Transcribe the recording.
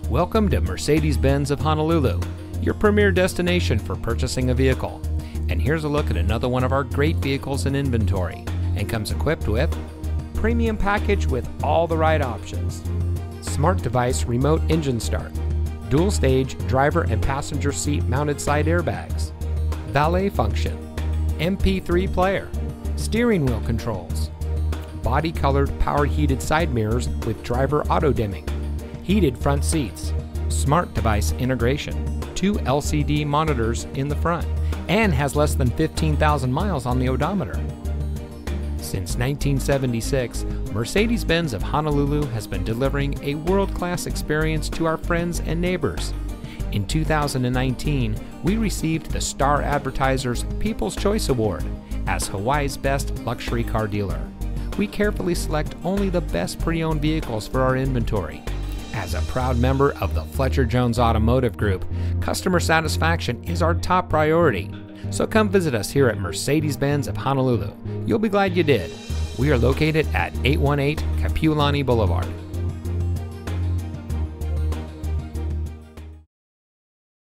Welcome to Mercedes-Benz of Honolulu, your premier destination for purchasing a vehicle. And here's a look at another one of our great vehicles in inventory, and comes equipped with premium package with all the right options, smart device remote engine start, dual stage driver and passenger seat mounted side airbags, valet function, MP3 player, steering wheel controls, body colored power heated side mirrors with driver auto dimming, heated front seats, smart device integration, 2 LCD monitors in the front, and has less than 15,000 miles on the odometer. Since 1976, Mercedes-Benz of Honolulu has been delivering a world-class experience to our friends and neighbors. In 2019, we received the Star Advertiser's People's Choice Award as Hawaii's best luxury car dealer. We carefully select only the best pre-owned vehicles for our inventory. As a proud member of the Fletcher Jones Automotive Group, customer satisfaction is our top priority. So come visit us here at Mercedes-Benz of Honolulu. You'll be glad you did. We are located at 818 Kapiolani Boulevard.